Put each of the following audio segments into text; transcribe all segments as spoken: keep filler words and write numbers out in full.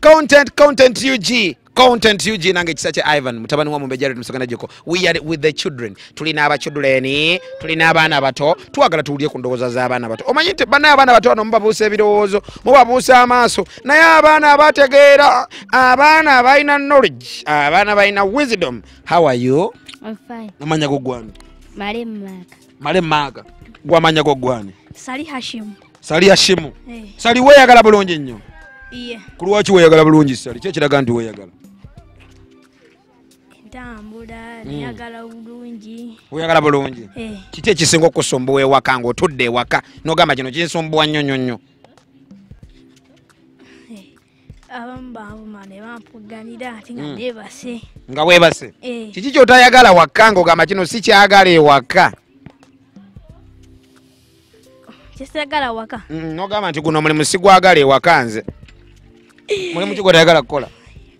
content content U G content U G nange kisache Ivan mutabani wa mumbejari tumusogana jiko. We are with the children. Tulina abachuduleni, tulina abana abato, twagala tuulye ku ndowooza z'abaana abato. Omanyite bana abana abato no mubabuusa ebirowoozo, mubabuusa amaaso. Naye abaana abategeera, abaana abalina knowledge, abaana abalina wisdom. How are you? I'm fine. Namanya go gwani? Marem Maga. Marem Maga. Gwamanya go gwani? Sali Hashim. Sali Hashim. Hey. Sali weyagala bulungi nnyo. Iye. Kulwaki weyagala bulungi Sali? Kye kiraga ndi weyagala. Ntambula, nyagala bulungi. Weyagala bulungi. Eh. Kiki ekisinga okusumbuwa ewaka ng'otudde ewaka n'ogamba kino kinsumbuwa nnyo nnyo nnyo? Abamu baavuma ne bampuganira ate nga neebase. Nga weebase? Eh. Kiki ky'otayagala waka ng'ogamba kino si kyagala ewaka? Kyesagala waka. N'ogamba nti guno mulimu sigwagala ewaka nze. Mulimu ki gw'otayagala kukola?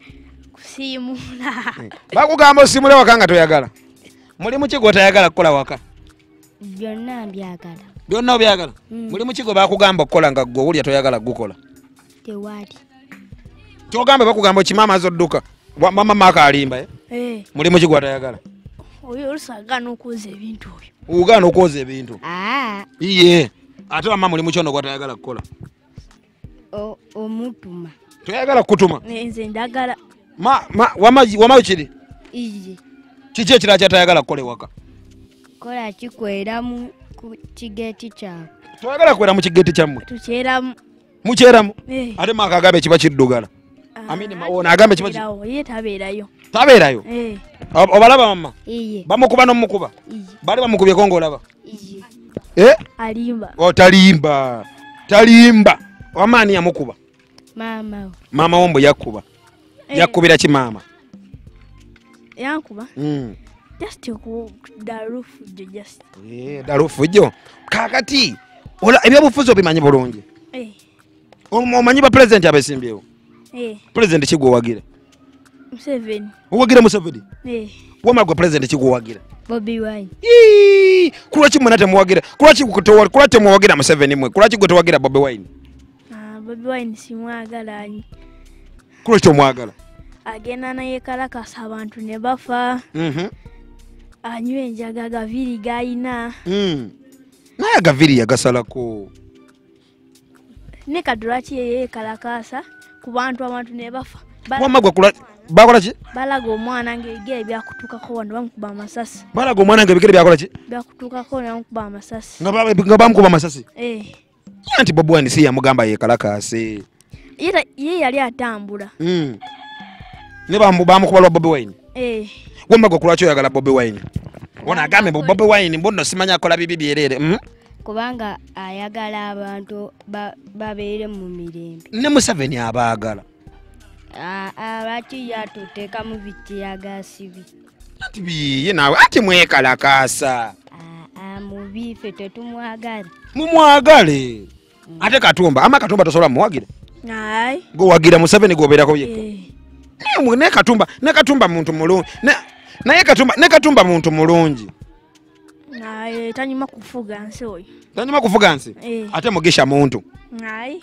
Kusiimula. Bakugamba osiimule waka nga toyagala. Mulimu ki gw'otayagala kukola waka? Byonna mbyagala. Byonna obyagala? Mulimu ki gwe bakugamba okukola nga gwe owulira toyagala gukola? Tewali. Kyogamba bakugamba okimaama azodduka. Mama Maka alimba eh? Eh. Mulimu ki gw'otayagala? Oyo olusagaana okwoza ebintu obyo. Ugaana okwoza ebintu? Ah. Iye. Ate wamma mulimu ki ono gw'otayagala kukola? O omutuma. Toyagala kutuma? Nze ndagala. Ma ma wama wama kiri? Iye. Kiki ekirala ky'atayagala kukola ewaka? Kola kikwera mu kigeti kyawe. Toyagala kukwera mu kigeti kyammwe? Tukyeramu. Mukyeramu? Eh. Ate Maka agambe kiba kiddugala. Amini maona agambe kiba kiddugala. Ye tabeerayo. Tabeerayo? Eh. Obalaba mama? Iye. Bamukuba n'omukuba? Iye. Bali bamukubyeko ng'olaba? Iye. Eh? Alimba. O talimba. Talimba. Wamaani yamukuba? Mama. Mama wombo yakuba. Eh. Yakubira ki mama? Yankuba? Mm. Just ku darufujjo just. Eh, darufujjo. Kakati ola ebyobufuzi obimanyi bulungi. Eh. Omanyi ba president abesimbyewo? Eh. President kigwe wagira? Museveni. Owagira Museveni? Eh. Wama gwe president kigwe wagira? Bobi Wine. Ii, kulwaki mwana temuwagira? Kulwaki kutowa kulwaki temuwagira Museveni mwe? Kulwaki gwe towagira Bobi Wine? Ah, Bobi Wine simwagala anyi. Kulwaki tomwagala? Agenda naye kalakasa abantu ne bafa. Mhm. Anywe enjaga gaviri gayina. Mm. Naye gaviri yagasalako. Ne kadulaki yeye kalakasa ku bantu abantu ne bafa. Wama gwe kulwaki bakola ki? Balaga omwana ng'ebigere byakutuukako wano bamukuba amasasi. Balaga omwana ng'ebigere byakola ki? Byakutuukako ne bamukuba amasasi. Nga bamukuba amasasi? Eh. Anti Bobi Wine si yamugamba yekalakase. Ye yali atambula. Mm. Ne bamukuba lwa Bobi Wine? Eh. Wama gwe kulwaki oyagala Bobi Wine? Wona agambe Bobi Wine mbono simanya akola bibi byerere. Mm? Kubanga ayagala abantu babeere mu mirembe. Ne Museveni abaagala. Abaki yatuteeka mu bitiyagasibi. Ati biye nawe ati mwekalakasa. Mubi ffe tetumwagala. Mumwagale. Ate Katumba, ama Katumba tosobola muwagira? Ayi. Go wagira Museveni gobeerako yekka. Eh. Ne Katumba, ne Katumba muntu mulungi. Naye Katumba, ne Katumba muntu mulungi. Ayi, tanyuma kufuga nsi oyo. Tanyuma kufuga nsi? Eh. Ate Mugisha muntu. Ayi.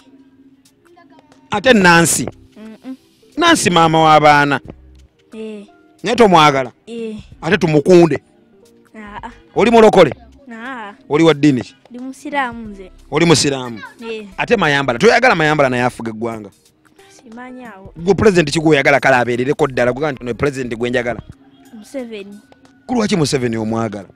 Ate Nancy. Mhm. Nancy mama w'abaana. Eh. Naye tomwagala? Eh. Ate tumukunde. Ah. Oli mulokole? Ah. Oli wa ddiini ki? Ndi musiraamu nze. Oli musiraamu? Eh. Ate Mayambala, toyagala Mayambala naye afuga eggwanga? Simanyawo. Gwe president kigwe oyagala kale abeerereko ddala kuga nti no president gwe njagala? Museveni. Kulwaki Museveni omwagala?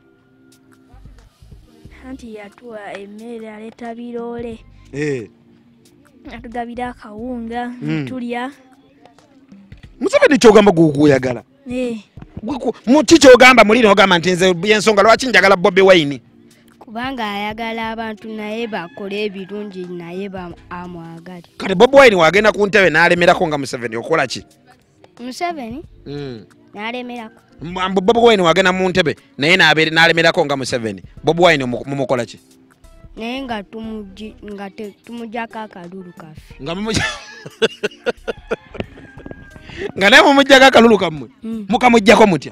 Anti yatuwa emmere aleeta biroole. Eh. Atugabira akawunga tulya. Museveni kyogamba gukuyagala? Eh. Muki kyogamba muli n'ogamba nti nze y'ensonga lwaki njagala Bobi Wine? Kubanga ayagala abantu naye bakola ebirungi naye amwagale. Kale Bobi Wine wagenda ku ntebe n'alemerako nga Museveni okola ki? Museveni? Mm. N'alemerako. Bobi Wine wagenda mu ntebe naye n'alemerako nga Museveni. Bobi Wine mumukola ki? Naye nga tumuji nga tumujjako akalulu kaffe. Nga mumujja nga naye mumujjako akalulu kammwe? Mukamujjako mutya?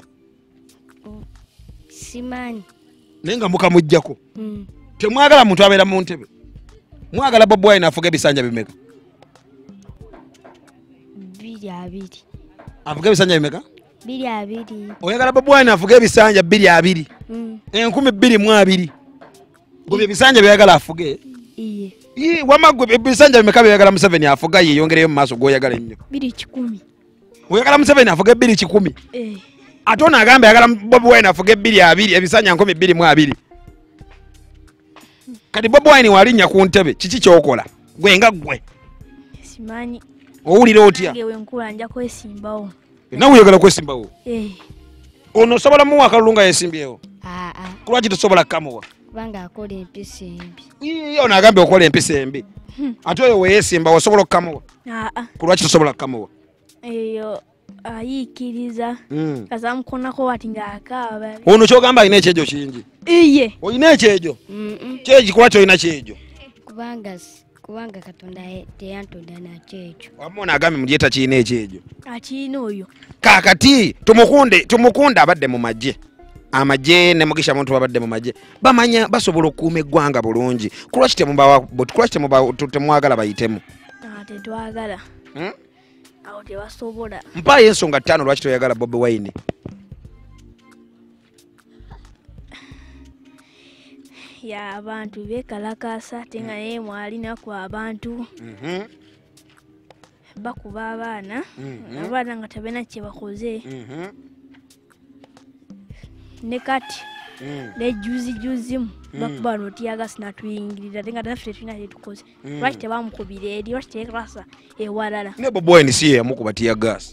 Simanyi. Naye nga mukamujjako? Temwagala muntu abeera mu ntebe? Mwagala Bobi Wine afuga ebisanja bimeka? biri abiri. Avuga ebisanja bimeka? Biri abiri. Oyagala Bobi Wine avuga ebisanja biri abiri. Mm. Enkumi bbiri mu abiri. Gwe ebisanja byagala afuge. Iye. Yi wamagwe ebisanja bimeka byagala Museveni afuga ye yongereyo mu maaso goyagala nnyo. Biri kikumi. Oyagala Museveni afuge bbiri kikumi. Eh. Atona agambe yagala Bobi Wine afuge bbiri abiri ebisanja nkumi bbiri mu abiri. Kati Bobi Wine walinnya ku ntebe kiki kyokola? Gwe nga gwe. Simanyi. Owulira otya? Ngewe nkula nja kwesimbawo. Nawe oyagala kwesimbawo? Eh. Ono sobola mu akalunga yesimbyewo. Ah ah. Kulwaki tosobola kamuwa? Kubanga akola empisa embi. Iyo ono agambe okola empisa embi. Ate oyo weyesimba osobola okukamuwa? Ah ah. Kulwaki tosobola kukamuwa? Eyo ayiikiriza. Mm. Kazamukonako wati ng'akaaba. Ono kyogamba alina ekyejo kingi. Iye. Olina ekyejo? Mm. Kyeji kulwaki olina kyejo? Kubanga kubanga Katonda teyantonda nakyo ekyo. Wamona agambe mugyeta kiina ekyejo. Akiina oyo. Kakati tumukunde tumukunde abadde mu magye. Amagye ne Mugisha muntu babadde mu magye. Bamanya basobola okuuma eggwanga bulungi. Kulwaki temubawa kulwaki temubawa temwagala bayitemu? Ah tetwagala. Hmm? Awo tebasobola. Mpayo ensonga ttaano lwaki toyagala Bobi Wine. Ya abantu bekalakasa tenga naye mwalina ku abantu. Mhm. Bakuba abaana. Mhm. Abaana nga tabena kye bakoze. Mhm. Ne kati. Mm. Ne juzi juzi bakuba no tiaga sina tuyingirira tenga tafite tuna tukoze. Lwaki tebamukubira eri lwaki tekrasa ewalala. Ne Bobi Wine si yamukuba tiya gas.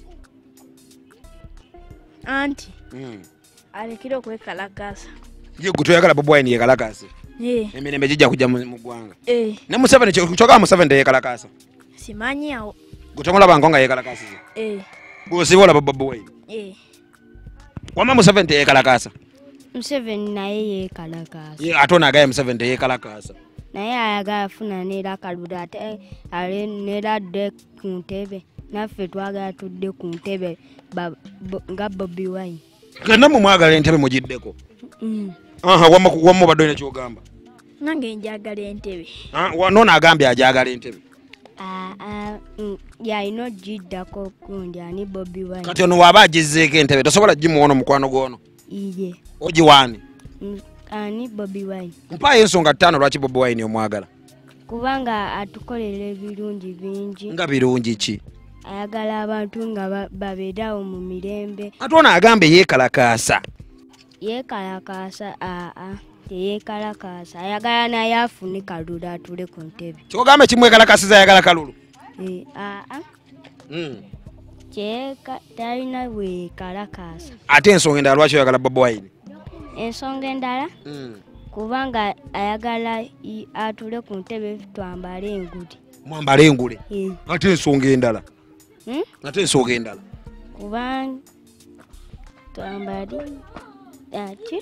Anti. Mm. Alekire okwekalakasa. Ye gutoyagala Bobi Wine yekalakase. Eh. Emirembe gijja kujja mu ggwanga. Eh. Ne Museveni kyoga Museveni teyekalakasa. Simanyi awo. Gutomulaba ngonga yekalakasiza. Eh. Gwosibola Bobi Wine. Eh. Wama Museveni teyekalakasa. Museveni naye yeekalakaasa. Ye atona agaye Museveni teyekalakasa. Naye ayagala afuna neera kalulu ate ale neera adde ku ntebe. Naffe twagala tudde ku ntebe nga Bobi Wine. Genda mu mwagala entebe mugiddeko. Mm. Aha wama wama badde ne kyogamba. Nange njagala entebe. Ah wanona agambye ajagala entebe. Ah ah yalina ogiddako kundi ani Bobi Wine. Kati ono waba agizzeeko entebe tosobola gimuwono mukwano gwono. Iye. Ogiwaani. Ani Bobi Wine. Mpayo ensonga ttaano lwaki Bobi Wine omwagala. Kubanga atukolera ebirungi bingi. Nga birungi ki? Ayagala abantu nga babeerawo mu mirembe. Ate ono agambe yeekalakaasa. Yeekalakaasa aa teyeekalakaasa ayagala naye afune kalulu atule ku ntebe. Kyogambe kimwekalakasiza ayagala kalulu. Eh, aa Mm. kyeka talina bweyekalakaasa. Ate ensonga endala lwaki oyagala Bobi Wine? Ensonga endala Mm. kubanga ayagala i- atule ku ntebe twambale enguli. Mwambale engule. Eh, Ate ensonga endala. hmm? Ate ensonga endala. Kubanga twambale ati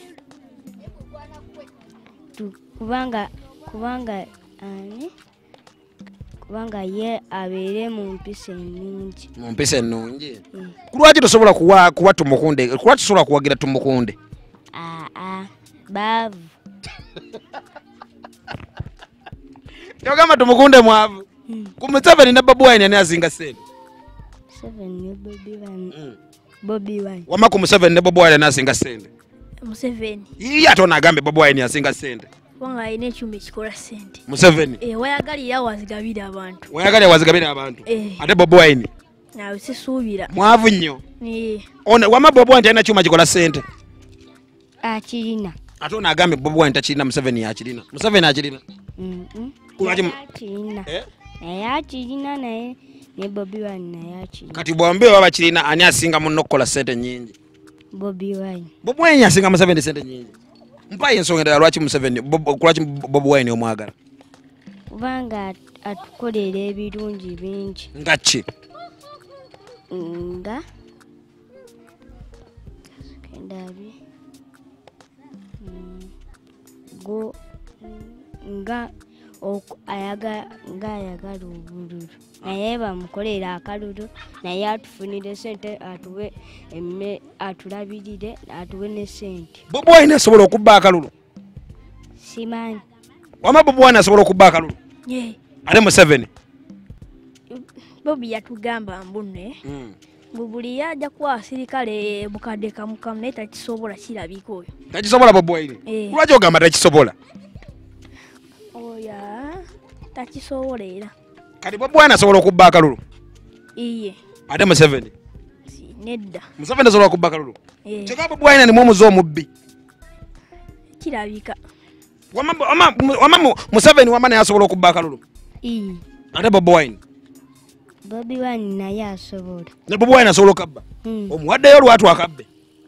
tu- kubanga kubanga ani kubanga ye abeere mu mpisa ennungi. Mu mpisa ennungi. Mm. Kulwaki tosobola kuwa kuwa tumukunde? Kulwaki tosobola kuwagira tumukunde? Aa baavu. Kyogamba tumukunde mwavu. Mm. Ku Museveni ne Bobi Wine ani asinga ssente? Seven ne Bobi Wine. Mm. Bobi Wine. Wama ku Museveni ne Bobi Wine ani asinga ssente? Museveni. Iye ate ono agambe Bobi Wine asinga ssente. Wanga alina ekyuma ekikola ssente. Museveni. Eh, wayagalira wazigabira abantu. Wayagala wazigabira abantu. Eh. Ate Bobi Wine Nawe sisuubira. mwavu nnyo. Eh. Ono wama Bobi Wine talina kyuma kikola ssente. Akirina. Ate ono agambe Bobi Wine takirina Museveni akirina. Museveni akirina. Mhm. Kulwaki mu- Akirina. Eh? Naye akirina naye ne Bobi Wine naye akirina. Kati bwambe baba kirina ani asinga munno okukola ssente nnyingi? Bobi Wine. Bobi Wine asinga Museveni ssente nnyingi. Mpayo ensonga endala lwaki Museveni Bob- lwaki Bobi Wine omwagala? Kubanga at- atukolera ebirungi bingi Nga ki? nga kendabi Mm, go nga oku- ayaga nga ayagala obululu naye bamukolera akalulu naye atufunire sente atuwe emme atulabirire atuwe ne sente. Bobi Wine asobola okubba akalulu. Simanyi Wama Bobi Wine asobola okubba akalulu. Eh. Ate Museveni. Bobi yatugamba mbune buli yajja kuwa asirikale bukadde kamu kamu naye takisobola kirabika oyo takisobola Bobi Wine lwaki ogamba takisobola oya takisobola era kati Bobi Wine asobola okubba akalulu iye ate Museveni nedda Museveni asobola okubba akalulu kyokka Bobi Wine nimu omuze omubbi kirabika wama Museveni wama naye asobola okubba akalulu ate Bobi Wine Bobi Wine naye asobola ne Bobi Wine asobola okabba omuwaddeyo lwatu akabbe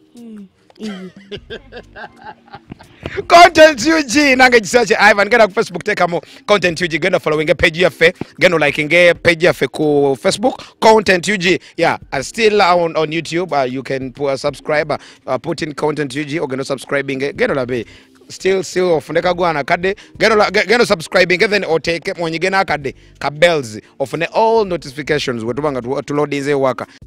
Content U G nange kisearch Ivan genda ku Facebook tekamo Content U G genda following page yaffe genda liking page yaffe ku Facebook Content U G yeah uh, still on on YouTube uh, you can uh, subscribe uh, put in Content U G or genda subscribing genda labe still still ofundeka gwana kadde genda genda subscribing then oteke mwonyigena kadde ka bells ofune all notifications wetubanga tu load inze waka